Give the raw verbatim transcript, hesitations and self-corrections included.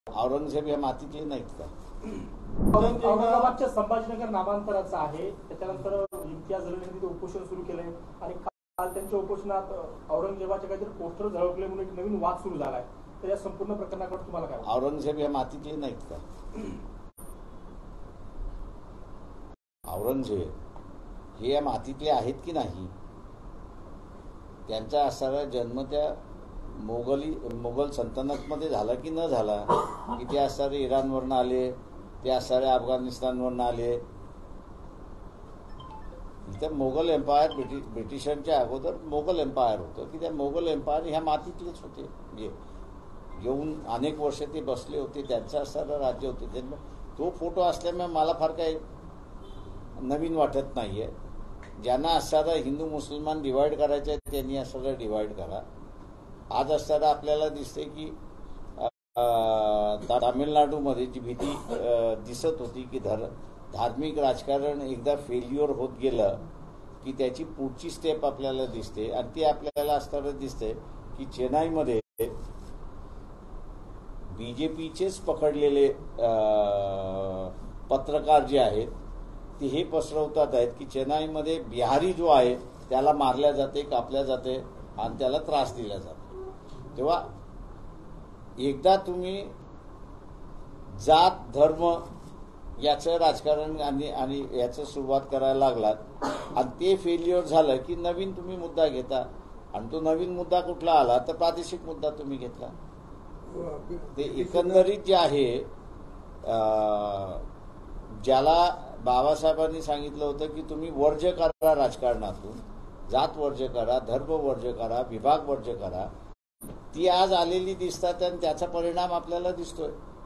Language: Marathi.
औरंगजेब या मातीतले नाहीत का? औरंगाबादच्या संभाजीनगर नामांतराचा आहे, त्याच्यानंतर इम्तियाज अलीने तिथे उपोषण सुरू केलंय आणि काल त्यांच्या उपोषणात औरंगजेबाचे काहीतरी पोस्टर झळकले म्हणून एक नवीन वाद सुरू झालाय. तर या संपूर्ण प्रकरणाकडे तुम्हाला काय वाटतं? औरंगजेब या मातीतले नाहीत का? औरंगजेब हे या मातीतले आहेत की नाही? त्यांचा असावा जन्म त्या मोगली मोगल सल्तनतमध्ये झाला की न झाला? की ते असारे इराणवरनं आले, ते असारे अफगाणिस्तानवरनं आले? इथं मोगल एम्पायर ब्रिटिश ब्रिटिशांच्या अगोदर मोगल एम्पायर होतं की त्या मोगल एम्पायर ह्या मातीतलेच होते. म्हणजे येऊन अनेक वर्ष ते बसले होते, त्यांचं असणारं राज्य होते. त्यांना तो फोटो असल्यामुळे मला फार काही नवीन वाटत नाहीये. ज्यांना असणारं हिंदू मुसलमान डिवाइड करायचं आहे त्यांनी असणारं डिवाइड करा. आज असताना आपल्याला दिसते की तामिळनाडूमध्ये जी भीती दिसत होती की धर धार्मिक राजकारण एकदा फेल्युअर होत गेलं की त्याची पुढची स्टेप आपल्याला दिसते आणि ती आपल्याला असताना दिसते की चेन्नईमध्ये बीजेपीचेच पकडलेले पत्रकार जे आहेत ते हे पसरवतात आहेत की चेन्नईमध्ये बिहारी जो आहे त्याला मारल्या जाते, कापल्या जाते आणि त्याला त्रास दिला जातो. तेव्हा एकदा तुम्ही जात धर्म याचं राजकारण आणि आणि याचं सुरुवात करायला लागलात आणि ते फेल्युअर झालं की नवीन तुम्ही मुद्दा घेता आणि तो नवीन मुद्दा कुठला आला तर प्रादेशिक मुद्दा तुम्ही घेतला. ते एकंदरीत जे आहे ज्याला बाबासाहेबांनी सांगितलं होतं की तुम्ही वर्ज्य करा राजकारणातून, जात वर्ज्य करा, धर्म वर्ज्य करा, विभाग वर्ज्य करा, ती आज आलेली दिसतात आणि त्याचा परिणाम आपल्याला दिसतोय.